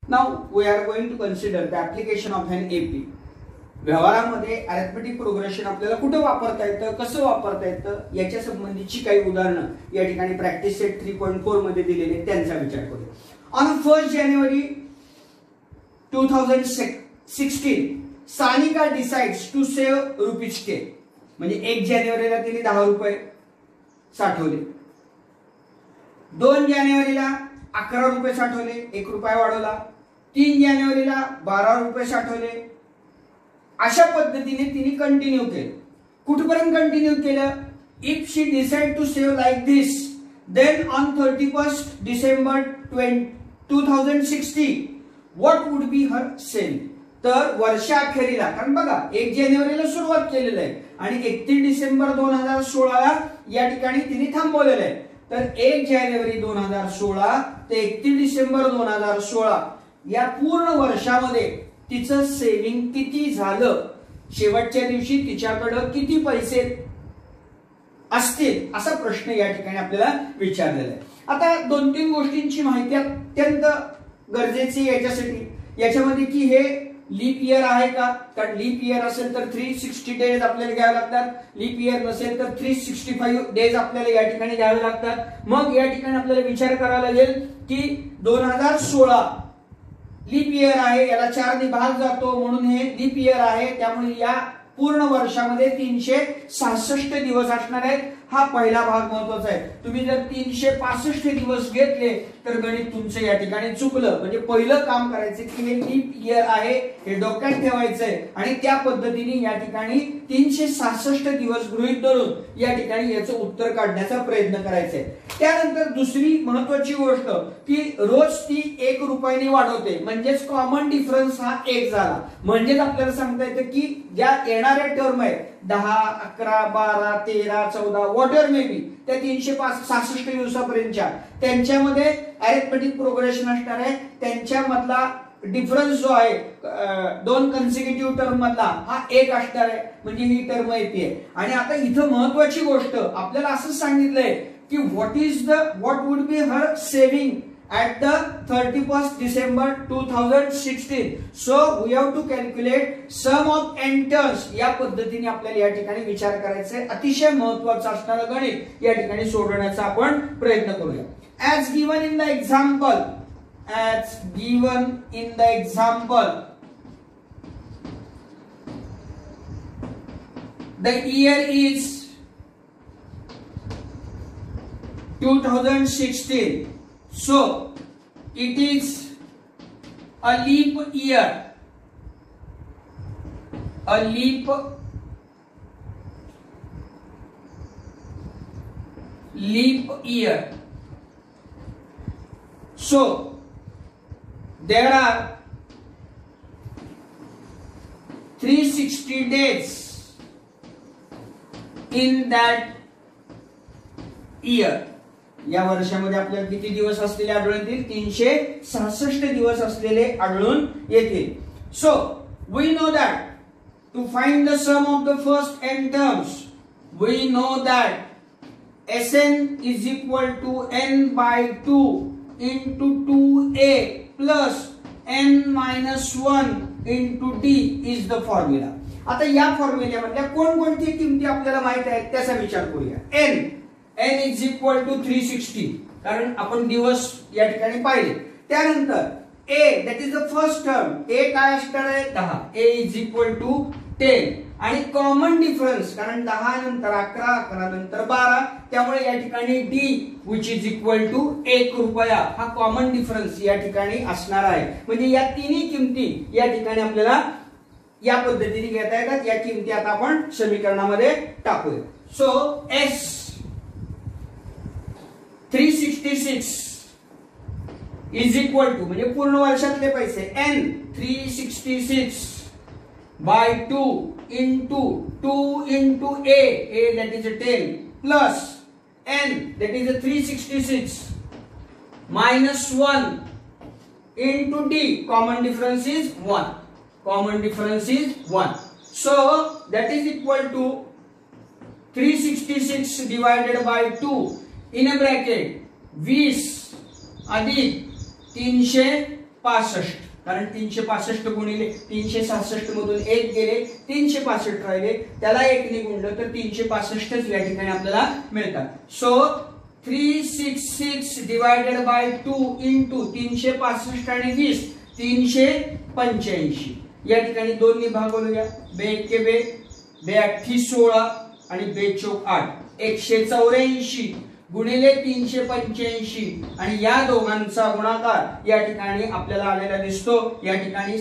Now we are going to consider the application of an AP. व्यवहारामध्ये arithmetic progression आपल्याला कुठे वापरता येतं, कसं वापरता येतं याच्या संबंधीची काही उदाहरणं या ठिकाणी प्रॅक्टिस सेट 3.4 मध्ये दिलेले त्यांचा विचार करूया. ऑन 1 जानेवारी 2016 सानिका डिसाइड्स टू सेव्ह ₹10. म्हणजे 1 जानेवारीला तिने 10 रुपये साठवले, 2 जानेवारीला 11 रुपये साठवले, 1 रुपया वाढवला, 3 जानेवारीला 12 रुपये साठवले. अशा पद्धतीने तिने कंटिन्यू केलं. कुठपर्यंत कंटिन्यू केलं? If she decide to save like this, then on 31 December 2060 what would be her sale. तर वर्षाखेरीला, कारण बघा 1 जानेवारीला सुरुवात केलेली आहे आणि 31 डिसेंबर 2016 या ठिकाणी तिने थांबवलेलं आहे. तर 1 जानेवारी 2016 ते 31 डिसेंबर 2016 या पूर्ण वर्षामध्ये तिचं सेव्हिंग किती झालं, शेवटच्या दिवशी तिच्याकडे किती पैसे असतील असा प्रश्न या ठिकाणी आपल्याला विचारलेला आहे. आता 2-3 गोष्टींची माहिती अत्यंत गरजेची याच्यासाठी, याच्यामध्ये की हे लीप इयर आहे का, कारण लीप इयर असेल तर 360 डेज आपल्याला घ्यावे लागतात, लीप इयर नसेल तर 365 डेज आपल्याला या ठिकाणी घ्यावे लागतात. मग या ठिकाणी आपल्याला विचार करावा लागेल की 2016 लीप इयर आहे, याला 4 ने भाग जातो म्हणून हे लीप इयर आहे. त्यामुळे या पूर्ण वर्षामध्ये 366 दिवस असणार आहेत. हा पहिला भाग महत्वाचा आहे. तुम्ही जर 365 दिवस घेतले तर गणित तुमचं या ठिकाणी चुकलं. म्हणजे पहिलं काम करायचं की हे लीप इयर आहे हे डोक्यात ठेवायचंय आणि त्या पद्धतीने या ठिकाणी 366 दिवस गृहीत धरून या ठिकाणी याचं उत्तर काढण्याचा प्रयत्न करायचा आहे. त्यानंतर दुसरी महत्वाची गोष्ट की रोज ती 1 रुपयाने वाढवते, म्हणजेच कॉमन डिफरन्स हा 1 झाला. म्हणजेच आपल्याला सांगता येतं की ज्या येणाऱ्या टर्म आहेत 10, 11, 12, 13, 14 व्हॉटएव्हर मे बी त्या 366 दिवसापर्यंतच्या त्यांच्यामध्ये अरिथमेटिक प्रोग्रेशन असणार आहे. त्यांच्यामधला डिफरन्स जो आहे 2 कन्सिक्युटिव्ह टर्म मधला हा 1 असणार आहे. म्हणजे ही टर्म येते. आणि आता इथं महत्वाची गोष्ट आपल्याला असं सांगितलंय की what would be her saving at the 31st December 2016. So we have to calculate sum of n terms. या पद्धतीने आपल्याला या ठिकाणी विचार करायचा आहे. अतिशय महत्त्वाचं असणारं गणित या ठिकाणी सोडवण्याचा आपण प्रयत्न करूया. As given in the example, the year is 2016. So it is a leap year. A leap year. So there are 360 days in that year. या वर्षामध्ये आपल्याला किती दिवस असलेले आढळून येतील? 366 दिवस असलेले आढळून येतील. So we know that to find the sum of the first n terms we know that Sn is equal to n/2 into 2a plus n-1 into d is the formula. आता या फॉर्म्युल्यामधल्या कोणकोणती किमती आपल्याला माहित आहेत त्याचा विचार करूया. n इज इक्वल टू 360 कारण आपण दिवस या ठिकाणी पाहिले. त्यानंतर a that is the first term, a काय असणार आहे? 10. a इज इक्वल टू 10 आणि कॉमन डिफरन्स कारण 10 नंतर 11, 11 नंतर 12 त्यामुळे या ठिकाणी d which is equal to 1 रुपया हा कॉमन डिफरन्स या ठिकाणी असणार आहे. म्हणजे या तिन्ही किमती या ठिकाणी आपल्याला या पद्धतीने घेता येतात. या किमती आता आपण समीकरणामध्ये टाकूया. So s 366 is equal to म्हणजे पूर्ण वर्षातले पैसे n 366 by 2 into 2 into a that is a 10 plus n that is a 366 minus 1 into d common difference is 1. So that is equal to 366 divided by 2 in bracket 20 अधिक 365 65, कारण 365 गुणिले 366 मधून 1 गेले, 365 राहिले, त्याला 1 ने गुणलं तर 365 या ठिकाणी आपल्याला मिळतात. सो 366 डिवायडेड बाय 2 इंटू 365 आणि 20 385. या ठिकाणी 2 ने भागवूया. बे के बे, बे 8 16 आणि बे चौक 8, 184 गुणिले 385 आणि या दोघांचा गुणाकार या ठिकाणी आपल्याला आलेला दिसतो. या ठिकाणी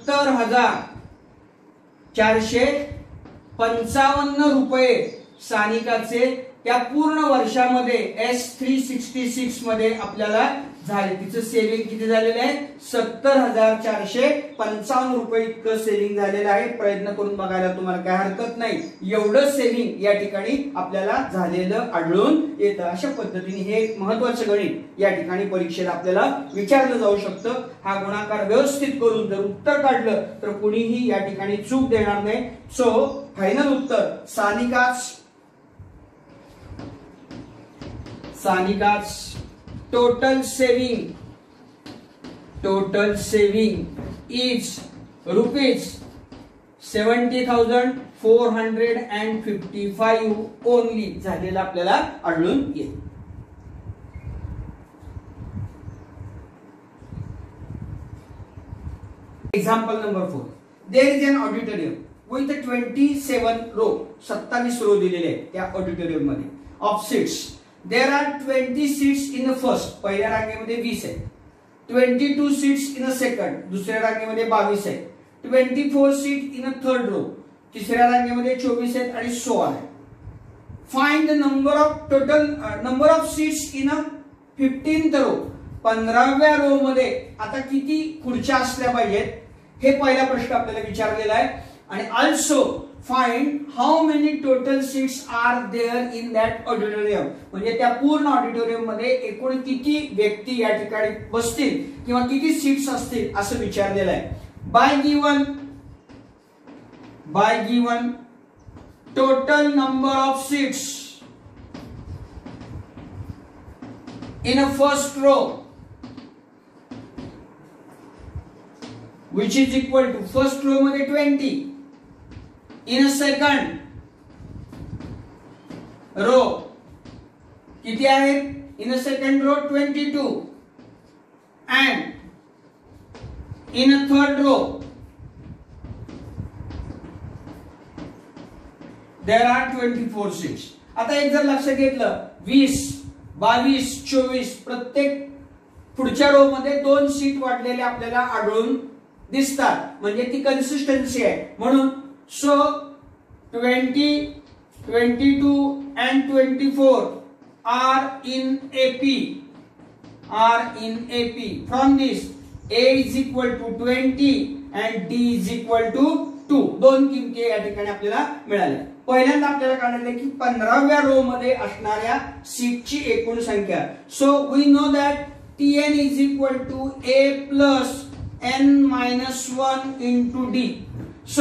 70,455 रुपये सानिकाचे त्या पूर्ण वर्षामध्ये S366 मध्ये आपल्याला झाले. तिचं सेव्हिंग किती झालेलं आहे? 70,455 रुपये इतकं सेव्हिंग झालेलं आहे. प्रयत्न करून बघायला तुम्हाला काय हरकत नाही. एवढं सेव्हिंग या ठिकाणी आपल्याला झालेलं आढळून येतं. अशा पद्धतीने हे एक महत्वाचं गणित या ठिकाणी परीक्षेला आपल्याला विचारलं जाऊ शकतं. हा गुणाकार व्यवस्थित करून जर उत्तर काढलं तर कुणीही या ठिकाणी चूक देणार नाही. सो फायनल उत्तर सानिकाच total saving is rupees 70,455 only झालेला आपल्याला आढळून येईल. Example number 4. There is an auditorium with 27 row, 27 row दिलेले आहेत त्या ऑडिटोरियम मध्ये of seats. There are 20 seats in the first, पहिल्या रांगेमध्ये 20 आहेत. 22 seats in the second, दुसऱ्या रांगेमध्ये 22 आहेत. 24 seats in the third row, तिसऱ्या रांगेमध्ये 24 आहेत आणि so on. Find the total number of seats in a 15th row. 15व्या रो मध्ये आता किती खुर्च्या असल्या पाहिजेत हे पहिला प्रश्न आपल्याला विचारलेला आहे. आणि also find how many total seats are there in that auditorium. म्हणजे त्या पूर्ण ऑडिटोरियम मध्ये एकूण किती व्यक्ती या ठिकाणी बसतील किंवा किती सीट्स असतील असं विचारलेलं आहे. By given total number of seats in a first row which is equal to first row मध्ये 20, in a second row किती आहेत? in a second row 22 and in a third row there are 24 seats. आता एक जर लक्षात घेतलं 20, 22, 24 प्रत्येक पुढच्या रो मध्ये 2 सीट वाढलेले आपल्याला आढळून दिसतात. म्हणजे ती कन्सिस्टन्सी आहे. म्हणून so 20, 22 and 24 are in AP. From this A is equal to 20 and D is equal to 2. दोन किमती या ठिकाणी आपल्याला मिळाल्या. पहिल्यांदा आपल्याला काढले की 15व्या रो मध्ये असणाऱ्या सीटची एकूण संख्या. So we know that TN is equal to A plus N minus 1 into D. So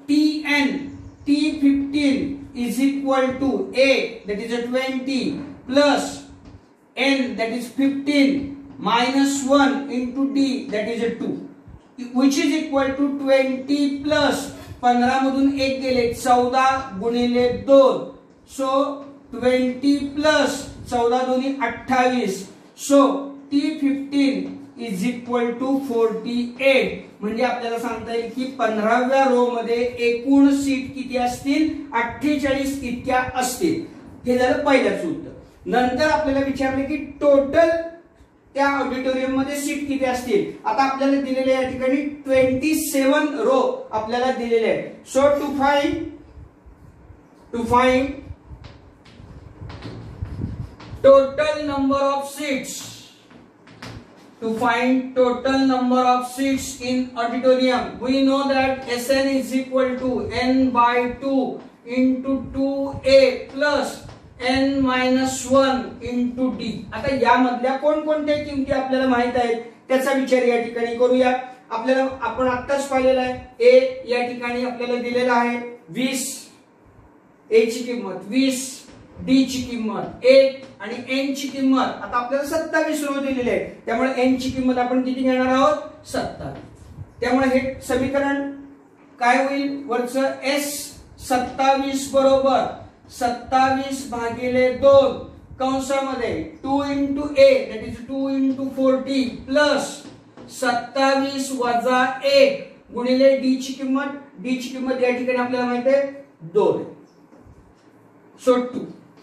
T15 is equal to A, that is a 20, plus N, that is 15, minus 1 into D, that is a 2, which is equal to 20 plus 15 मधून 1 गेले 14 गुणिले 2. So 20 plus 14 दोन्ही 28. So T15 is equal to 48. म्हणजे आपल्याला सांगता येईल की 15व्या row मध्ये एकूण सीट किती असतील? 48 इतक्या असतील. हे झालं पहिल्याच उत्तर. नंतर आपल्याला विचारले की टोटल त्या ऑडिटोरियम मध्ये सीट किती असतील. आता आपल्याला दिलेले या ठिकाणी 27 रो आपल्याला दिलेले आहे. So to find total number of seats, to find total number of seats in auditorium, we know that Sn is equal to n by 2 into 2a plus n minus 1 into d. आता यामधल्या कोणकोणत्या किमती आपल्याला माहित आहेत त्याचा विचार या ठिकाणी करूया. आपण आत्ताच पाहिलेला आहे. a या ठिकाणी आपल्याला दिलेला आहे 20, a ची किंमत 20 डी ची किंमत 1 आणि एन ची किंमत आता आपल्याला 27 रो दिलेली आहे, त्यामुळे एन ची किंमत आपण किती घेणार आहोत 27. त्यामुळे हे समीकरण काय होईल, वरचं एस 27 बरोबर 27 भागिले 2 कंसामध्ये 2 into a that is 2 into 40 plus 27 वजा 1 गुणिले डी ची किंमत या ठिकाणी आपल्याला माहिती आहे 2. सो 2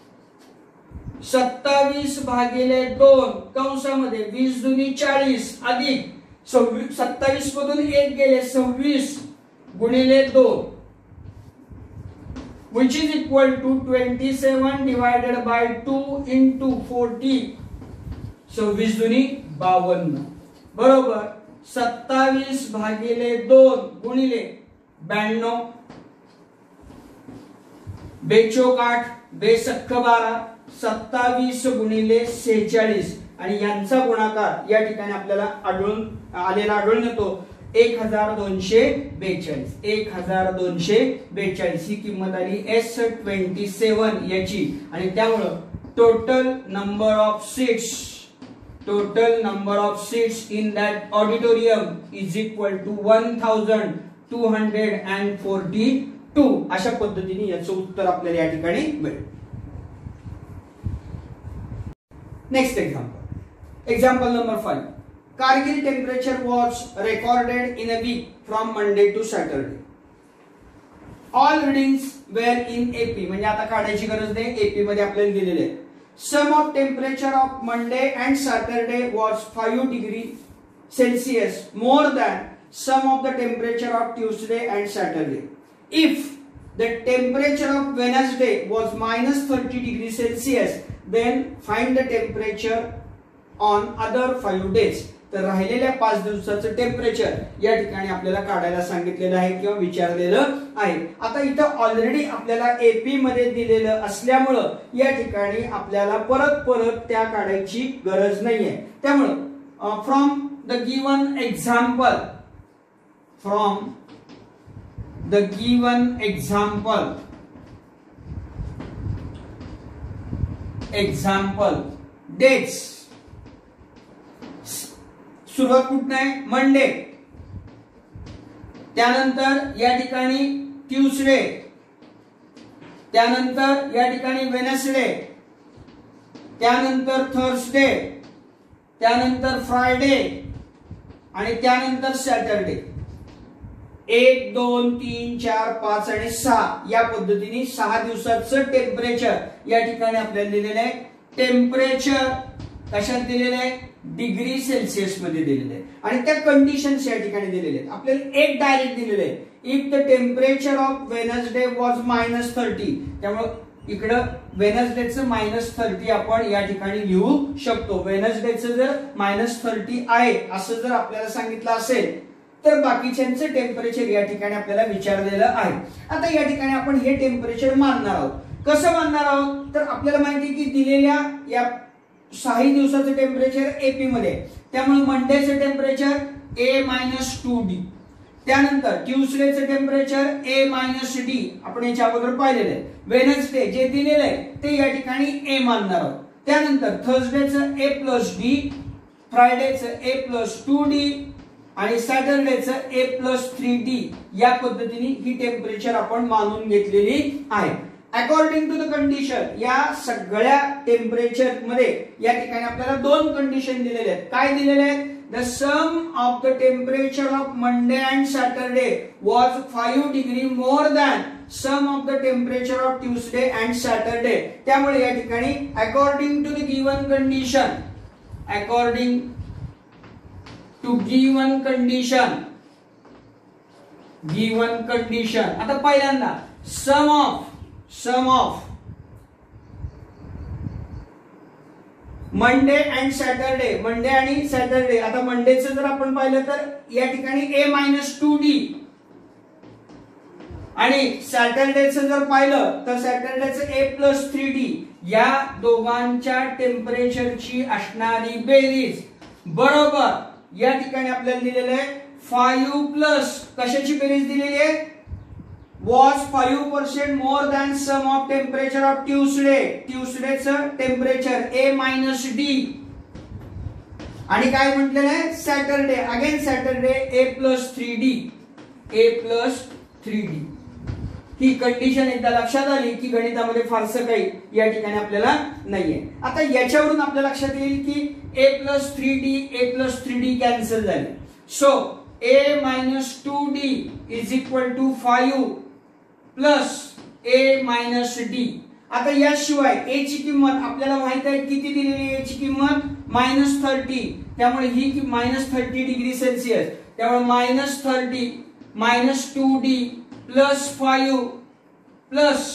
27 भागिले 2 कंसामध्ये 20 दुनी 40 अधिक 27 मधून 1 गेले 26 गुणिले 2 which is equal to 27 divided by 2 into 40. 26 दुनी 52 बरोबर 27 भागिले 2 गुणिले 92 बेचोक 8 बेसक्क 12 27 गुणिले 46 आणि यांचा गुणाकार या ठिकाणी आपल्याला आढळून येतो 1242 ही किंमत आली S27 याची आणि त्यामुळे total number of seats in that auditorium is equal to 1242. अशा पद्धतीने याचं उत्तर आपल्याला या ठिकाणी मिळेल. Next example number 5. Kargil temperature was recorded in a week from Monday to Saturday. All readings were in AP. म्हणजे आता काढायची गरज नाही, AP मध्ये आपल्याला दिलेले आहे. Sum of temperature of Monday and Saturday was 5 degree Celsius more than sum of the temperature of Tuesday and Saturday. If the temperature of Wednesday was minus 30 degree Celsius, then find the temperature on other 5 days. तर राहिलेल्या 5 दिवसाचं temperature या ठिकाणी आपल्याला काढायला सांगितलेलं आहे किंवा विचारलेलं आहे. आता इथं ऑलरेडी आपल्याला एपी मध्ये दिलेलं असल्यामुळे या ठिकाणी आपल्याला परत त्या काढायची गरज नाहीये. त्यामुळे from the given example dates सुरुवात कुठून आहे मंडे, त्यानंतर या ठिकाणी ट्यूसडे, त्यानंतर या ठिकाणी वेनसडे, त्यानंतर थर्सडे, त्यानंतर फ्रायडे आणि त्यानंतर सॅटरडे. 1 2 3 4 5 आणि 6 या पद्धतीने 6 दिवसाचं टेम्परेचर या ठिकाणी आपल्याला दिलेलं आहे. टेम्परेचर कशात दिलेलं आहे डिग्री सेल्सिअस मध्ये दिलेले आहे आणि त्या कंडिशन्स या ठिकाणी दिलेले आहेत. आपल्याला एक डायरेक्ट दिलेले आहे if the temperature of Wednesday was -30. त्यामुळे इकडं वेनसडेचं -30 आपण या ठिकाणी लिहू शकतो. वेनसडेचं जर -30 आहे असं जर आपल्याला सांगितलं असेल तर बाकीच्यांचं टेम्परेचर या ठिकाणी आपल्याला विचारलेलं आहे. आता या ठिकाणी आपण हे टेम्परेचर मानणार आहोत. कसं मानणार आहोत तर आपल्याला माहिती की दिलेल्या या 6 दिवसाचं टेम्परेचर एपी मध्ये, त्यामुळे मंडेचं टेम्परेचर A-2D, त्यानंतर ट्यूसडेचं टेम्परेचर A-D आपण याच्या अगोदर पाहिलेलं आहे. वेनसडे जे दिलेलं आहे ते या ठिकाणी A मानणार आहोत. त्यानंतर थर्सडेचं A+D, फ्रायडेचं A+2D आणि सॅटरडेचं A+3D या पद्धतीने ही टेम्परेचर आपण मानून घेतलेली आहे. अकॉर्डिंग टू द कंडिशन या सगळ्या टेम्परेचर मध्ये या ठिकाणी आपल्याला 2 कंडिशन दिलेले आहेत. काय दिलेले आहेत the sum of the temperature of Monday and Saturday was 5 degree more than sum of the temperature of Tuesday and Saturday. त्यामुळे या ठिकाणी according to the given condition आता पहिल्यांदा sum of Monday and Saturday, Monday आणि Saturday. आता मंडेचं जर आपण पाहिलं तर या ठिकाणी A-2D आणि सॅटरडेचं जर पाहिलं तर सॅटरडेचं A+3D या दोघांच्या टेम्परेचरची असणारी बेरीज बरोबर या ठिकाणी आपल्याला दिलेलं आहे 5 प्लस कशाची बेरीज दिलेली आहे was 5% more than sum of temperature of Tuesday. ट्यूसडेचं टेम्परेचर A minus D. आणि काय म्हटलेलं आहे Saturday, again Saturday A plus 3D. A plus 3D. ही कंडिशन एकदा लक्षात आली की गणितामध्ये फारसं काही या ठिकाणी आपल्याला नाहीये. आता याच्यावरून आपल्या लक्षात येईल की A plus 3D A plus 3D cancel झाले. So A minus 2D is equal to 5 plus A minus D. आता याशिवाय A ची किंमत आपल्याला माहित आहे किती दिलेली आहे, A ची किंमत -30. त्यामुळे ही की -30 डिग्री सेल्सिअस. त्यामुळे -30 -2D प्लस 5 प्लस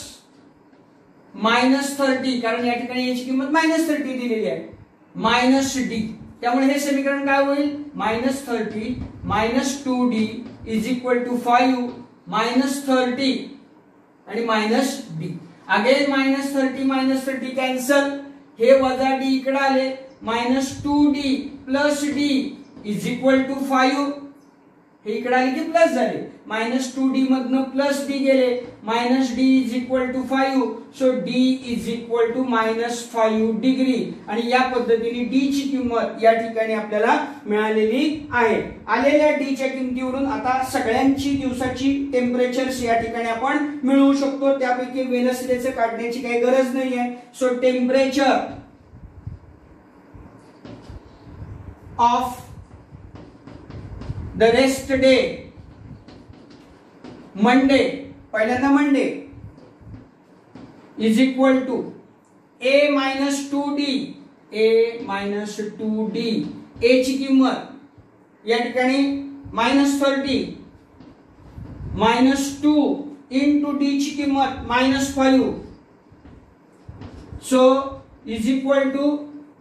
-30, कारण या ठिकाणी याची किंमत -30 दिलेली आहे, मायनस डी. त्यामुळे हे समीकरण काय होईल -30 -2D इज इक्वल टू 5 -30 आणि -D. अगेन -30 कॅन्सल, हे वजा D इकडे आले, -2D plus D is equal to 5. हे इकडे आले की प्लस झाले, -2D मधनं प्लस D गेले, -D is equal to 5. So D is equal to -5 degree. आणि या पद्धतीने D ची किंमत या ठिकाणी आपल्याला मिळालेली आहे. आलेल्या D च्या किमतीवरून आता सगळ्यांची दिवसाची टेम्परेचर्स या ठिकाणी आपण मिळवू शकतो. त्यापैकी वेनसडेचं काढण्याची काही गरज नाहीये. So temperature of the rest day, Monday, पहिल्यांदा Monday is equal to A minus 2D. A minus 2D. A ची किंमत या ठिकाणी -30 -2 इंटू D ची किंमत -5. So is equal to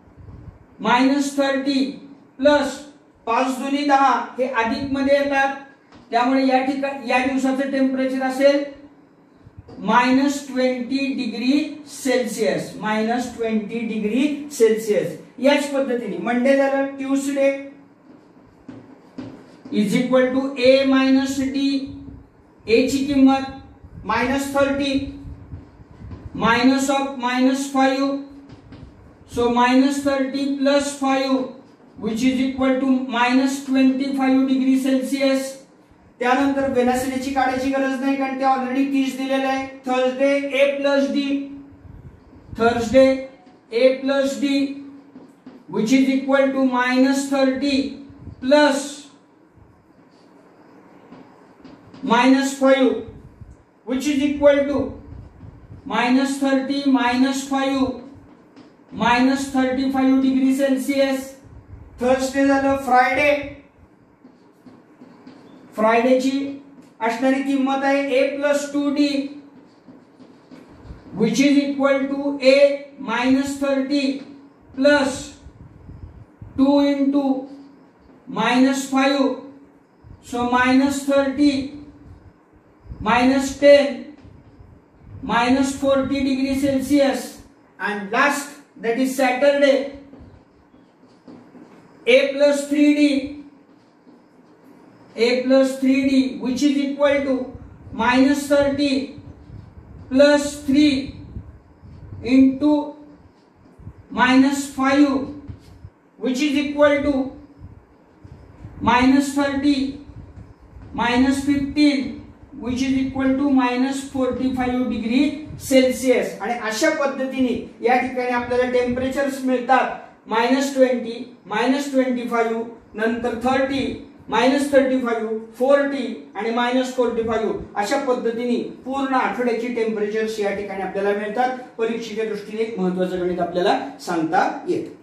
-30 plus 5 दुनी 10, हे अधिक मध्ये येतात. त्यामुळे या ठिकाणी या दिवसाचं टेम्परेचर असेल -20 डिग्री सेल्सिअस. -20 degree Celsius. याच पद्धतीने मंडे झालं, Tuesday is equal to A minus D. A ची किंमत -30 minus of -5. So -30 plus 5 which is equal to -25 degree Celsius. त्यानंतर वेनसडेची काढायची गरज नाही कारण ते ऑलरेडी 30 दिलेले आहे. Thursday A plus D. Thursday A plus D which is equal to -30 plus -5 which is equal to -30 -5 -35 degree Celsius. Thursday झालं. फ्रायडे, फ्रायडेची असणारी किंमत आहे A plus 2D which is equal to A -30 plus 2 into -5. so -30 -10 -40 degree Celsius. And last, that is Saturday, A plus 3D. A plus 3D which is equal to -30 plus 3 into -5 which is equal to -30 -15 which is equal to -45 degree Celsius. आणि अशा पद्धतीने या ठिकाणी आपल्याला temperatures मिळतात -20 -25 नंतर 30 -35 40 आणि -45. अशा पद्धतीने पूर्ण आठवड्याची टेम्परेचर्स या ठिकाणी आपल्याला मिळतात. परीक्षेच्या दृष्टीने एक महत्त्वाचं गणित आपल्याला सांगता येतं.